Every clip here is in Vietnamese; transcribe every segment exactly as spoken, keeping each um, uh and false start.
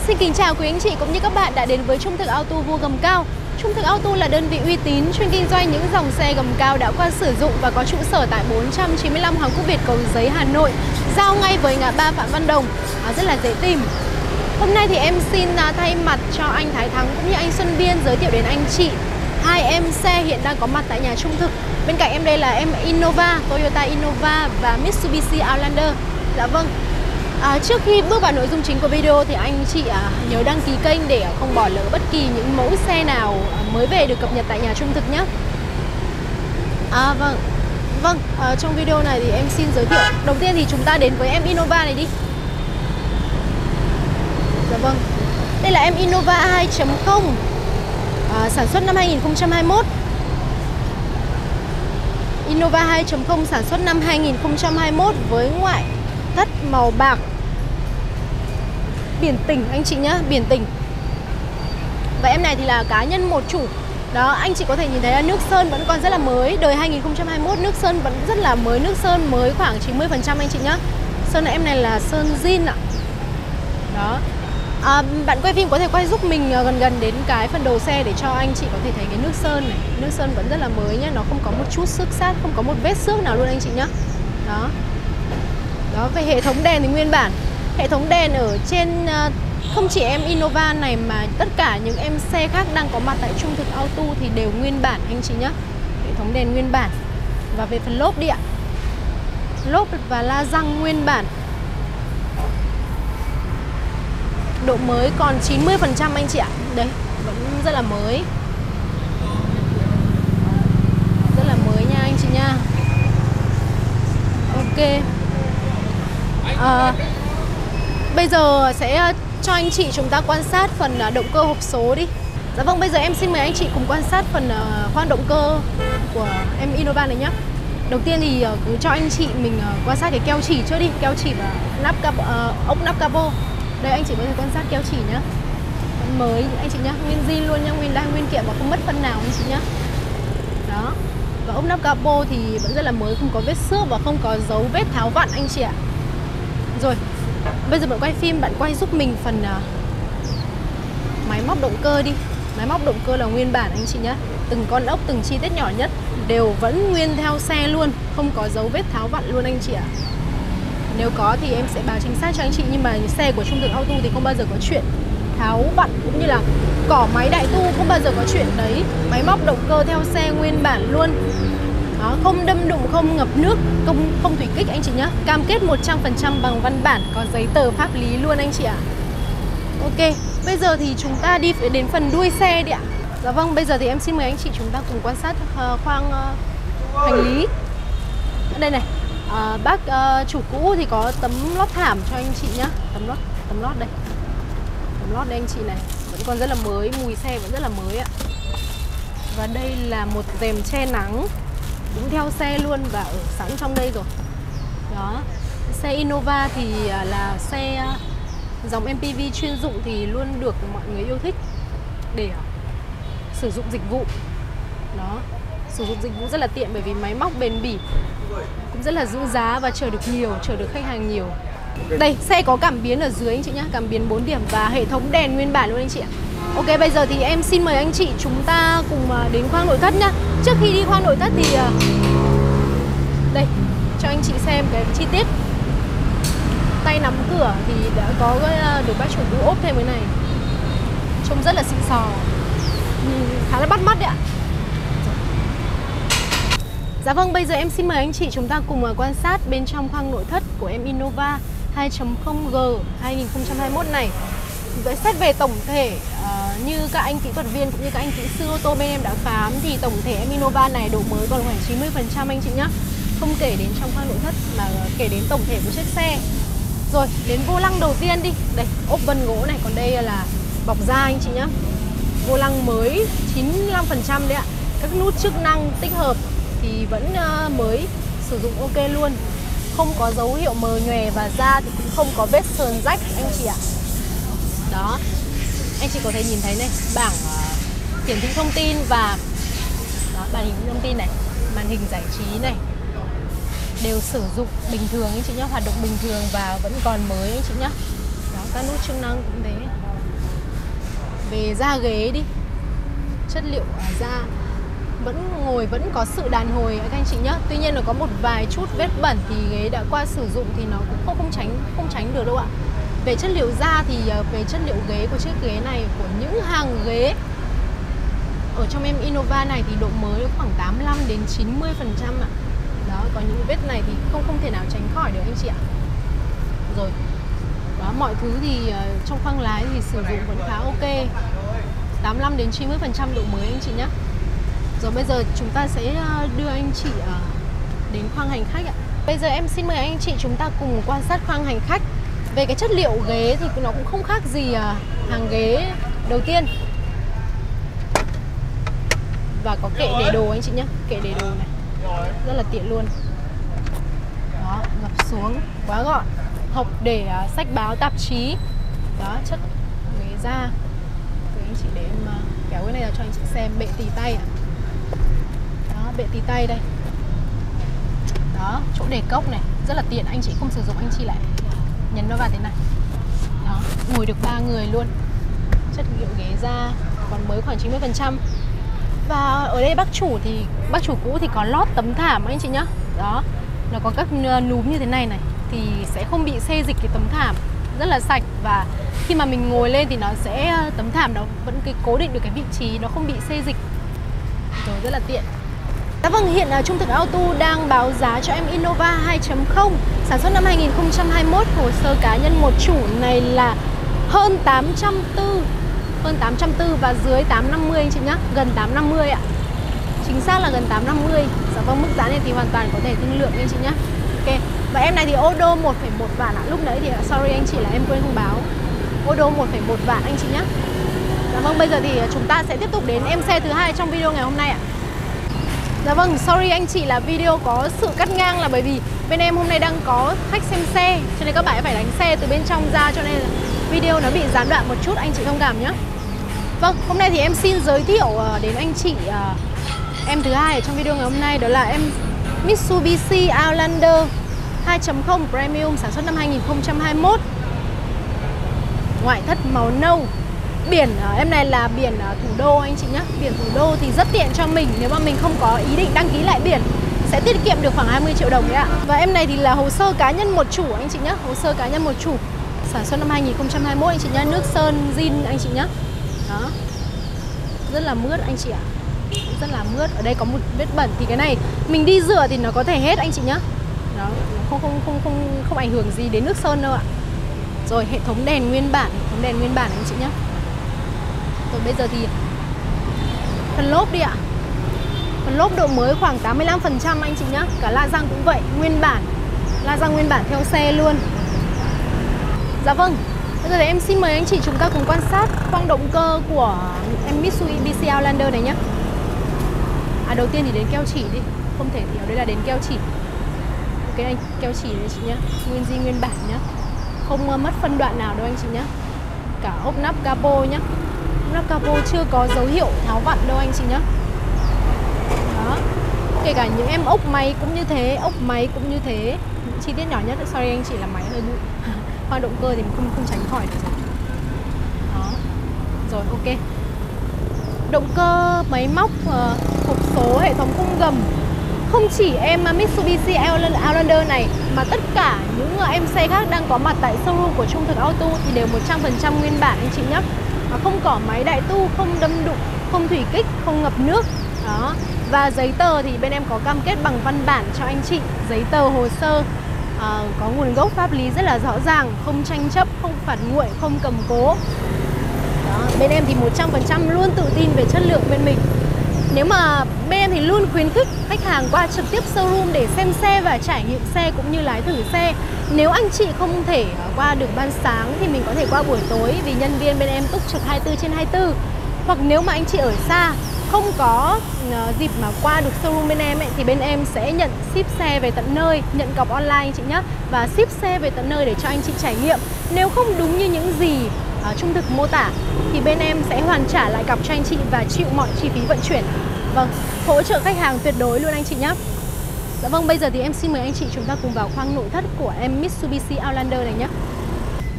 Xin kính chào quý anh chị cũng như các bạn đã đến với Trung Thực Auto Vua Gầm Cao. Trung Thực Auto là đơn vị uy tín chuyên kinh doanh những dòng xe gầm cao đã qua sử dụng và có trụ sở tại bốn trăm chín mươi lăm Hoàng Quốc Việt, Cầu Giấy, Hà Nội, giao ngay với ngã ba Phạm Văn Đồng, à, rất là dễ tìm. Hôm nay thì em xin thay mặt cho anh Thái Thắng cũng như anh Xuân Biên giới thiệu đến anh chị hai em xe hiện đang có mặt tại nhà Trung Thực. Bên cạnh em đây là em Innova, Toyota Innova và Mitsubishi Outlander. Dạ vâng. À, trước khi bước vào nội dung chính của video thì anh chị à, nhớ đăng ký kênh để không bỏ lỡ bất kỳ những mẫu xe nào mới về được cập nhật tại nhà Trung Thực nhé. À vâng, vâng. À, trong video này thì em xin giới thiệu. Đầu tiên thì chúng ta đến với em Innova này đi. Dạ vâng. Đây là em Innova hai chấm không, à, sản xuất năm hai nghìn không trăm hai mươi mốt. Innova hai chấm không sản xuất năm hai nghìn không trăm hai mươi mốt với ngoại thất màu bạc, biển tỉnh anh chị nhá, biển tỉnh. Và em này thì là cá nhân một chủ. Đó, anh chị có thể nhìn thấy là nước sơn vẫn còn rất là mới. Đời hai nghìn không trăm hai mươi mốt nước sơn vẫn rất là mới, nước sơn mới khoảng chín mươi phần trăm anh chị nhá. Sơn này em này là sơn zin ạ. Đó. À, bạn quay phim có thể quay giúp mình gần gần đến cái phần đầu xe để cho anh chị có thể thấy cái nước sơn này. Nước sơn vẫn rất là mới nhá, nó không có một chút xước sát, không có một vết xước nào luôn anh chị nhá. Đó. Đó, về hệ thống đèn thì nguyên bản. Hệ thống đèn ở trên không chỉ em Innova này mà tất cả những em xe khác đang có mặt tại Trung Thực Auto thì đều nguyên bản anh chị nhé. Hệ thống đèn nguyên bản. Và về phần lốp đi ạ. Lốp và la răng nguyên bản. Độ mới còn chín mươi phần trăm anh chị ạ. Đấy, vẫn rất là mới. Rất là mới nha anh chị nha. Ok. À, bây giờ sẽ cho anh chị chúng ta quan sát phần động cơ hộp số đi. Dạ vâng, bây giờ em xin mời anh chị cùng quan sát phần khoang động cơ của em Innova này nhé. Đầu tiên thì cứ cho anh chị mình quan sát cái keo chỉ trước đi. Keo chỉ và nắp capo, uh, ốc nắp capo. Đây anh chị có thể quan sát keo chỉ nhé. Mới anh chị nhé, nguyên zin luôn nhá, nguyên đai nguyên kiện và không mất phân nào anh chị nhé. Đó. Và ốc nắp capo thì vẫn rất là mới, không có vết xước và không có dấu vết tháo vặn anh chị ạ. Rồi, bây giờ bạn quay phim, bạn quay giúp mình phần uh, máy móc động cơ đi. Máy móc động cơ là nguyên bản anh chị nhé. Từng con ốc, từng chi tiết nhỏ nhất đều vẫn nguyên theo xe luôn, không có dấu vết tháo vặn luôn anh chị ạ. Nếu có thì em sẽ báo chính xác cho anh chị, nhưng mà xe của Trung Thực Auto thì không bao giờ có chuyện tháo vặn cũng như là cỏ máy đại tu, không bao giờ có chuyện đấy. Máy móc động cơ theo xe nguyên bản luôn. Đó, không đâm đụng, không ngập nước, không, không thủy kích anh chị nhé. Cam kết một trăm phần trăm bằng văn bản, có giấy tờ pháp lý luôn anh chị ạ. Ok, bây giờ thì chúng ta đi đến phần đuôi xe đi ạ. Dạ vâng, bây giờ thì em xin mời anh chị chúng ta cùng quan sát uh, khoang uh, hành lý. Đây này, uh, bác uh, chủ cũ thì có tấm lót thảm cho anh chị nhé. Tấm lót, tấm lót đây. Tấm lót đây anh chị này, vẫn còn rất là mới, mùi xe vẫn rất là mới ạ. Và đây là một rèm che nắng cũng theo xe luôn và ở sẵn trong đây rồi. Đó. Xe Innova thì là xe dòng em pê vê chuyên dụng thì luôn được mọi người yêu thích để sử dụng dịch vụ. Đó. Sử dụng dịch vụ rất là tiện bởi vì máy móc bền bỉ, cũng rất là giữ giá và chở được nhiều, chở được khách hàng nhiều. Đây, xe có cảm biến ở dưới anh chị nhá, cảm biến bốn điểm và hệ thống đèn nguyên bản luôn anh chị ạ. Ok, bây giờ thì em xin mời anh chị chúng ta cùng đến khoang nội thất nhá. Trước khi đi khoang nội thất thì đây, cho anh chị xem cái chi tiết. Tay nắm cửa thì đã có được bác chủ cũ ốp thêm cái này. Trông rất là xịn sò, khá là bắt mắt đấy ạ. Dạ vâng, bây giờ em xin mời anh chị chúng ta cùng quan sát bên trong khoang nội thất của em Innova hai chấm không G hai nghìn không trăm hai mươi mốt này. Với xét về tổng thể, uh, như các anh kỹ thuật viên cũng như các anh kỹ sư ô tô bên em đã khám thì tổng thể em Innova này độ mới còn khoảng chín mươi phần trăm anh chị nhé. Không kể đến trong khoang nội thất mà kể đến tổng thể của chiếc xe. Rồi, đến vô lăng đầu tiên đi. Đây, ốp vân gỗ này, còn đây là bọc da anh chị nhé. Vô lăng mới chín mươi lăm phần trăm đấy ạ. Các nút chức năng tích hợp thì vẫn uh, mới, sử dụng ok luôn. Không có dấu hiệu mờ nhòe và da thì cũng không có vết sờn rách anh chị ạ. Đó, anh chị có thể nhìn thấy này, bảng uh, hiển thị thông tin và đó, màn hình thông tin này, màn hình giải trí này đều sử dụng bình thường anh chị nhé, hoạt động bình thường và vẫn còn mới anh chị nhé. Đó, các nút chức năng cũng thế. về da ghế đi. Chất liệu da vẫn ngồi vẫn có sự đàn hồi các anh chị nhé. Tuy nhiên là có một vài chút vết bẩn thì ghế đã qua sử dụng thì nó cũng không không tránh không tránh được đâu ạ. Về chất liệu da thì về chất liệu ghế của chiếc ghế này, của những hàng ghế ở trong em Innova này thì độ mới khoảng tám mươi lăm đến chín mươi phần trăm ạ. Đó, có những vết này thì không không thể nào tránh khỏi được anh chị ạ. Rồi. Đó, mọi thứ thì uh, trong khoang lái thì sử dụng vẫn khá ok. tám mươi lăm đến chín mươi phần trăm độ mới anh chị nhé. Rồi bây giờ chúng ta sẽ đưa anh chị uh, đến khoang hành khách ạ. Bây giờ em xin mời anh chị chúng ta cùng quan sát khoang hành khách. Về cái chất liệu ghế thì nó cũng không khác gì uh, hàng ghế đầu tiên. Và có kệ để đồ anh chị nhé. Kệ để đồ này rất là tiện luôn. Đó, gập xuống quá gọn. Hộc để uh, sách báo tạp chí. Đó, chất ghế da. Rồi anh chị để em uh, kéo cái này ra cho anh chị xem. Bệ tì tay ạ. Đó, bệ tì tay đây. Đó, chỗ để cốc này rất là tiện, anh chị không sử dụng anh chị lại nhấn nó vào thế này. Đó, ngồi được ba người luôn. Chất liệu ghế da còn mới khoảng chín mươi phần trăm. Và ở đây bác chủ thì bác chủ cũ thì có lót tấm thảm anh chị nhá. Đó, nó có các núm như thế này này thì sẽ không bị xê dịch cái tấm thảm, rất là sạch. Và khi mà mình ngồi lên thì nó sẽ tấm thảm nó vẫn cái cố định được cái vị trí, nó không bị xê dịch. Rồi rất là tiện. Dạ vâng, hiện uh, Trung Thực Auto đang báo giá cho em Innova hai chấm không sản xuất năm hai nghìn không trăm hai mươi mốt, hồ sơ cá nhân một chủ này là hơn tám trăm tư, hơn tám trăm tư và dưới tám trăm năm mươi anh chị nhá, gần tám trăm năm mươi ạ. Chính xác là gần tám trăm năm mươi. Dạ vâng, mức giá này thì hoàn toàn có thể thương lượng anh chị nhá. Ok. Và em này thì ô đô một phẩy một vạn ạ. Lúc nãy thì sorry anh chị là em quên không báo. Ô đô một phẩy một vạn anh chị nhá. Dạ vâng, bây giờ thì chúng ta sẽ tiếp tục đến em xe thứ hai trong video ngày hôm nay ạ. Dạ vâng, sorry anh chị là video có sự cắt ngang là bởi vì bên em hôm nay đang có khách xem xe, cho nên các bạn phải đánh xe từ bên trong ra, cho nên là video nó bị gián đoạn một chút, anh chị thông cảm nhé. Vâng, hôm nay thì em xin giới thiệu đến anh chị uh, em thứ hai ở trong video ngày hôm nay, đó là em Mitsubishi Outlander hai chấm không Premium sản xuất năm hai nghìn không trăm hai mươi mốt. Ngoại thất màu nâu. Biển em này là biển thủ đô anh chị nhé. Biển thủ đô thì rất tiện cho mình nếu mà mình không có ý định đăng ký lại biển, sẽ tiết kiệm được khoảng hai mươi triệu đồng đấy ạ. Và em này thì là hồ sơ cá nhân một chủ anh chị nhé. Hồ sơ cá nhân một chủ sản xuất năm hai nghìn không trăm hai mươi mốt anh chị nhé. Nước sơn zin anh chị nhé. Đó, rất là mướt anh chị ạ. Rất là mướt. Ở đây có một vết bẩn thì cái này mình đi rửa thì nó có thể hết anh chị nhé. Đó, không không không không không ảnh hưởng gì đến nước sơn đâu ạ. Rồi hệ thống đèn nguyên bản, hệ thống đèn nguyên bản anh chị nhé. Rồi bây giờ thì phần lốp đi ạ. Phần lốp độ mới khoảng tám mươi lăm phần trăm anh chị nhé. Cả la răng cũng vậy, nguyên bản. La răng nguyên bản theo xe luôn. Dạ vâng. Bây giờ thì em xin mời anh chị chúng ta cùng quan sát khoang động cơ của em Mitsubishi Outlander này nhé. À, đầu tiên thì đến keo chỉ đi. Không thể thiếu, đấy là đến keo chỉ. Ok anh, keo chỉ đấy chị nhé. Nguyên zin nguyên bản nhé. Không mất phân đoạn nào đâu anh chị nhé. Cả ốp nắp capo nhé. Nắp capo chưa có dấu hiệu tháo vặn đâu anh chị nhé. Đó. Kể cả những em ốc máy cũng như thế, ốc máy cũng như thế. Những chi tiết nhỏ nhất, sorry anh chị là máy hơi bụi. Khoang động cơ thì mình không không tránh khỏi được rồi. Đó. Rồi ok. Động cơ, máy móc, uh, hộp số, hệ thống khung gầm. Không chỉ em Mitsubishi Outlander này mà tất cả những em xe khác đang có mặt tại showroom của Trung Thực Auto thì đều một trăm phần trăm nguyên bản anh chị nhé. Không cỏ máy đại tu, không đâm đụng, không thủy kích, không ngập nước. Đó. Và giấy tờ thì bên em có cam kết bằng văn bản cho anh chị. Giấy tờ hồ sơ à, có nguồn gốc pháp lý rất là rõ ràng, không tranh chấp, không phạt nguội, không cầm cố. Đó. Bên em thì một trăm phần trăm luôn tự tin về chất lượng bên mình. Nếu mà bên em thì luôn khuyến khích khách hàng qua trực tiếp showroom để xem xe và trải nghiệm xe cũng như lái thử xe. Nếu anh chị không thể qua được ban sáng thì mình có thể qua buổi tối, vì nhân viên bên em túc trực hai mươi tư trên hai mươi tư. Hoặc nếu mà anh chị ở xa không có uh, dịp mà qua được showroom bên em ấy, thì bên em sẽ nhận ship xe về tận nơi, nhận cọc online anh chị nhé, và ship xe về tận nơi để cho anh chị trải nghiệm. Nếu không đúng như những gì uh, Trung Thực mô tả thì bên em sẽ hoàn trả lại cọc cho anh chị và chịu mọi chi phí vận chuyển. Vâng, hỗ trợ khách hàng tuyệt đối luôn anh chị nhé. Dạ vâng, bây giờ thì em xin mời anh chị chúng ta cùng vào khoang nội thất của em Mitsubishi Outlander này nhé.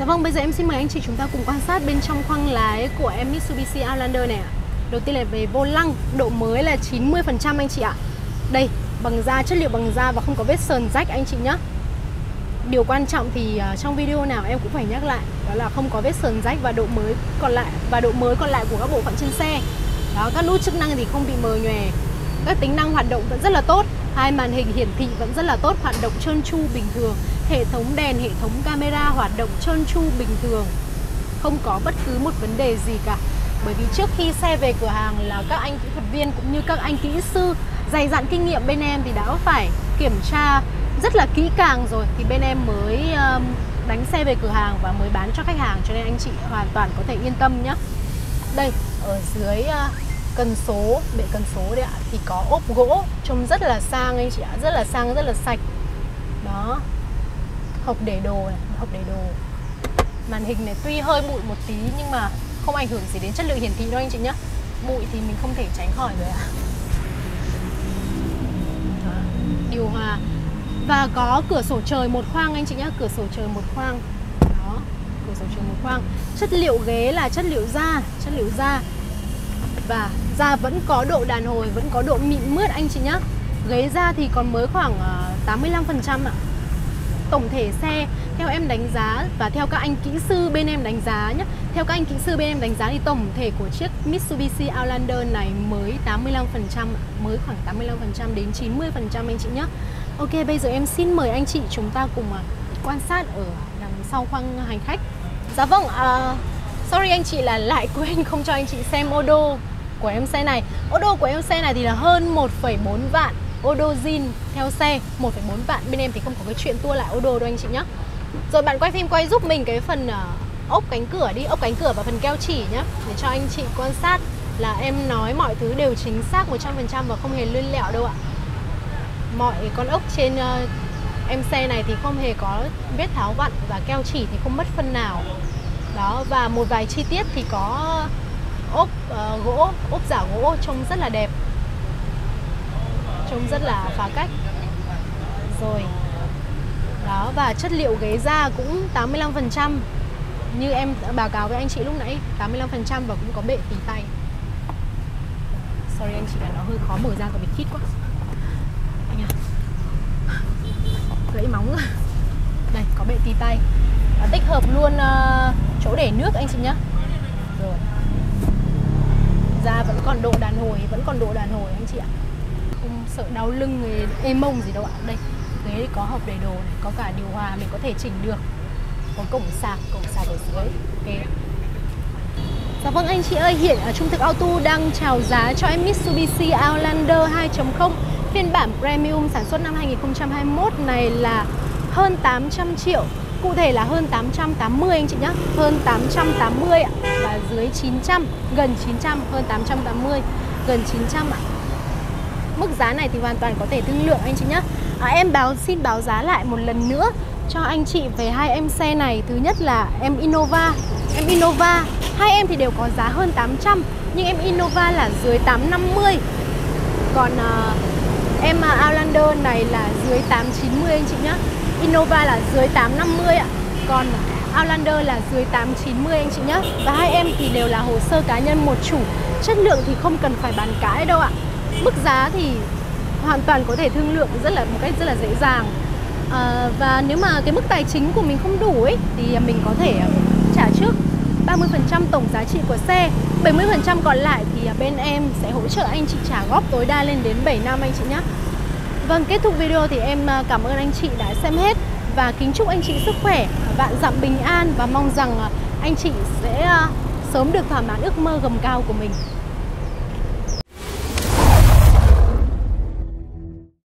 Dạ vâng, bây giờ em xin mời anh chị chúng ta cùng quan sát bên trong khoang lái của em Mitsubishi Outlander này ạ. Đầu tiên là về vô lăng, độ mới là chín mươi phần trăm anh chị ạ. Đây, bằng da, chất liệu bằng da và không có vết sờn rách anh chị nhé. Điều quan trọng thì uh, trong video nào em cũng phải nhắc lại, đó là không có vết sờn rách và độ mới còn lại và độ mới còn lại của các bộ phận trên xe. Đó, các nút chức năng thì không bị mờ nhòe. Các tính năng hoạt động vẫn rất là tốt. Hai màn hình hiển thị vẫn rất là tốt, hoạt động trơn tru bình thường. Hệ thống đèn, hệ thống camera hoạt động trơn tru bình thường. Không có bất cứ một vấn đề gì cả. Bởi vì trước khi xe về cửa hàng là các anh kỹ thuật viên cũng như các anh kỹ sư dày dặn kinh nghiệm bên em thì đã phải kiểm tra rất là kỹ càng rồi thì bên em mới um, đánh xe về cửa hàng và mới bán cho khách hàng, cho nên anh chị hoàn toàn có thể yên tâm nhé. Đây, ở dưới uh, cần số, bệ cần số đấy ạ, thì có ốp gỗ trông rất là sang anh chị ạ, rất là sang, rất là sạch. Đó, hộc để đồ này, hộc để đồ. Màn hình này tuy hơi bụi một tí nhưng mà không ảnh hưởng gì đến chất lượng hiển thị đâu anh chị nhé. Bụi thì mình không thể tránh khỏi rồi ạ. Đó, điều hòa. Và có cửa sổ trời một khoang anh chị nhé, cửa sổ trời một khoang. Đó, cửa sổ trời một khoang. Chất liệu ghế là chất liệu da, chất liệu da. Và da vẫn có độ đàn hồi, vẫn có độ mịn mướt anh chị nhé. Ghế da thì còn mới khoảng tám mươi lăm phần trăm ạ. Tổng thể xe theo em đánh giá và theo các anh kỹ sư bên em đánh giá nhé. Theo các anh kỹ sư bên em đánh giá thì tổng thể của chiếc Mitsubishi Outlander này mới tám mươi lăm phần trăm, mới khoảng tám mươi lăm phần trăm đến chín mươi phần trăm anh chị nhé. Ok, bây giờ em xin mời anh chị chúng ta cùng quan sát ở đằng sau khoang hành khách. Dạ vâng, uh, sorry anh chị là lại quên không cho anh chị xem ô đô của em xe này. Ô đô của em xe này thì là hơn một phẩy bốn vạn. Ô đô zin theo xe một phẩy bốn vạn. Bên em thì không có cái chuyện tua lại ô đô đâu anh chị nhé. Rồi bạn quay phim quay giúp mình cái phần uh, ốp cánh cửa đi, ốp cánh cửa và phần keo chỉ nhé, để cho anh chị quan sát là em nói mọi thứ đều chính xác một trăm phần trăm và không hề lươn lẹo đâu ạ. Mọi con ốc trên uh, em xe này thì không hề có vết tháo vặn và keo chỉ thì không mất phân nào. Đó, và một vài chi tiết thì có ốp uh, gỗ, ốp giả gỗ trông rất là đẹp, trông rất là phá cách. Rồi. Đó, và chất liệu ghế da cũng tám mươi lăm phần trăm. Như em đã báo cáo với anh chị lúc nãy, tám mươi lăm phần trăm và cũng có bệ tì tay. Sorry anh chị, là nó hơi khó mở ra và bị khít quá. Anh à, gãy móng rồi. Đây, có bệ tì tay. Và tích hợp luôn uh, chỗ để nước anh chị nhé. Rồi. Da vẫn còn độ đàn hồi, vẫn còn độ đàn hồi anh chị ạ. Không sợ đau lưng, êm mông gì đâu ạ. Đây, ghế có hộc để đồ này, có cả điều hòa mình có thể chỉnh được. Có cổng sạc, cổng sạc ở dưới. Ok. Dạ vâng anh chị ơi, hiện ở Trung thực Auto đang chào giá cho em Mitsubishi Outlander hai chấm không phiên bản Premium sản xuất năm hai nghìn không trăm hai mươi mốt này là hơn tám trăm triệu. Cụ thể là hơn tám trăm tám mươi anh chị nhé. Hơn tám trăm tám mươi ạ. Và dưới chín trăm, gần chín trăm, hơn tám trăm tám mươi, gần chín trăm ạ. Mức giá này thì hoàn toàn có thể thương lượng anh chị nhé. à, Em báo xin báo giá lại một lần nữa cho anh chị về hai em xe này. Thứ nhất là em Innova. Em Innova, hai em thì đều có giá hơn tám trăm, nhưng em Innova là dưới tám trăm năm mươi. Còn uh, em Outlander này là dưới tám trăm chín mươi anh chị nhé. Innova là dưới tám trăm năm mươi ạ. Còn Outlander là dưới tám trăm chín mươi anh chị nhé. Và hai em thì đều là hồ sơ cá nhân một chủ. Chất lượng thì không cần phải bàn cãi đâu ạ. Mức giá thì hoàn toàn có thể thương lượng rất là một cách rất là dễ dàng. à, Và nếu mà cái mức tài chính của mình không đủ ấy thì mình có thể trả trước ba mươi phần trăm tổng giá trị của xe, bảy mươi phần trăm còn lại thì bên em sẽ hỗ trợ anh chị trả góp tối đa lên đến bảy năm anh chị nhé. Vâng, kết thúc video thì em cảm ơn anh chị đã xem hết và kính chúc anh chị sức khỏe, vạn dặm bình an và mong rằng anh chị sẽ sớm được thỏa mãn ước mơ gầm cao của mình.